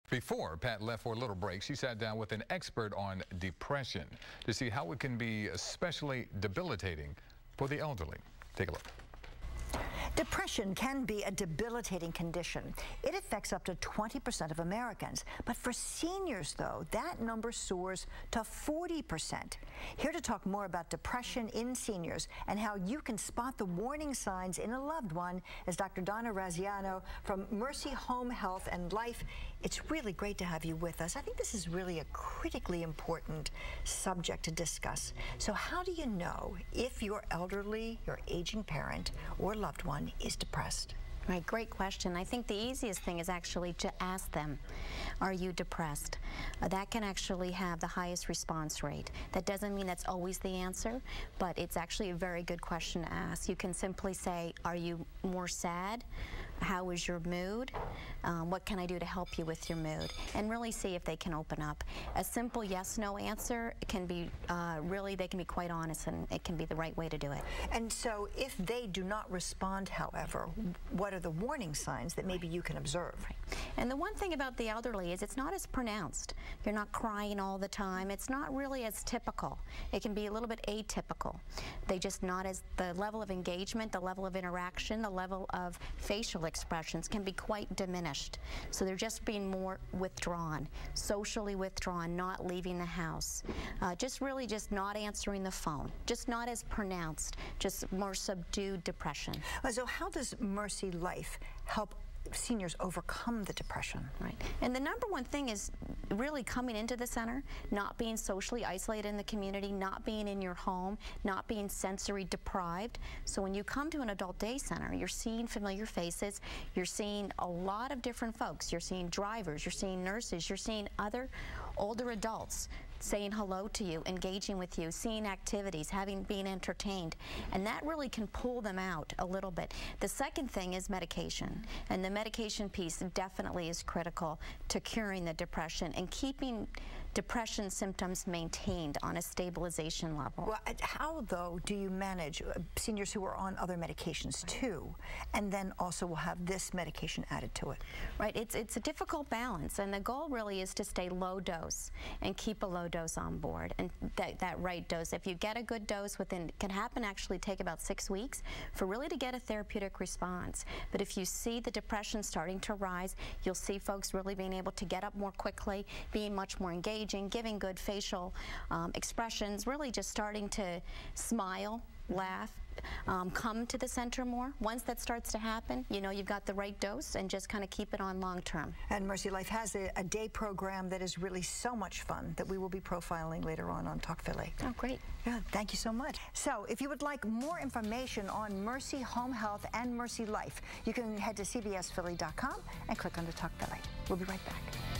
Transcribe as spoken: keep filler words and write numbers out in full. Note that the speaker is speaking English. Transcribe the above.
Before Pat left for a little break, she sat down with an expert on depression to see how it can be especially debilitating for the elderly. Take a look. Depression can be a debilitating condition. It affects up to twenty percent of Americans. But for seniors, though, that number soars to forty percent. Here to talk more about depression in seniors and how you can spot the warning signs in a loved one is Doctor Donna Raziano from Mercy Home Health and Life. It's really great to have you with us. I think this is really a critically important subject to discuss. So how do you know if your elderly, your aging parent, or loved one is depressed? Right, great question. I think the easiest thing is actually to ask them, are you depressed? Uh, that can actually have the highest response rate. That doesn't mean that's always the answer, but it's actually a very good question to ask. You can simply say, are you more sad? How is your mood? Um, what can I do to help you with your mood? And really see if they can open up. A simple yes-no answer can be uh, really, they can be quite honest, and it can be the right way to do it. And so if they do not respond, however, what are the warning signs that maybe you can observe? Right. And the one thing about the elderly is it's not as pronounced. You're not crying all the time. It's not really as typical. It can be a little bit atypical. They just not as, the level of engagement, the level of interaction, the level of facial expressions can be quite diminished. So they're just being more withdrawn, socially withdrawn, not leaving the house, uh, just really just not answering the phone, just not as pronounced, just more subdued depression. So how does Mercy Life help seniors overcome the depression? Right. And the number one thing is really coming into the center, not being socially isolated in the community, not being in your home, not being sensory deprived. So when you come to an adult day center, you're seeing familiar faces, you're seeing a lot of different folks. You're seeing drivers, you're seeing nurses, you're seeing other older adults saying hello to you, engaging with you, seeing activities, having been entertained, and that really can pull them out a little bit. The second thing is medication, and the medication piece definitely is critical to curing the depression and keeping depression symptoms maintained on a stabilization level. Well, how, though, do you manage seniors who are on other medications too, and then also will have this medication added to it? Right, it's, it's a difficult balance, and the goal really is to stay low dose and keep a low dose on board, and that, that right dose. If you get a good dose within, it can happen actually take about six weeks for really to get a therapeutic response. But if you see the depression starting to rise, you'll see folks really being able to get up more quickly, being much more engaging, giving good facial um, expressions, really just starting to smile, laugh, um, come to the center more. Once that starts to happen, you know you've got the right dose, and just kind of keep it on long term. And Mercy Life has a, a day program that is really so much fun that we will be profiling later on on Talk Philly. Oh, great. Yeah, thank you so much. So if you would like more information on Mercy Home Health and Mercy Life, you can head to C B S Philly dot com and click on the Talk Philly. We'll be right back.